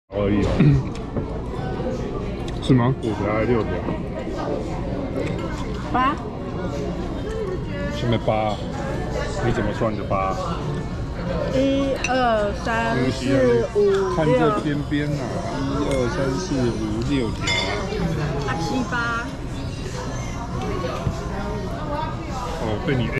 而已哦。 是吗 ？5条还是6条 8， 前面8，你怎么算的8？ 1、2、3、4、5、 看这 6、 边边啊，1、2、3、4、5、6条啊。 7、8。 哦，被你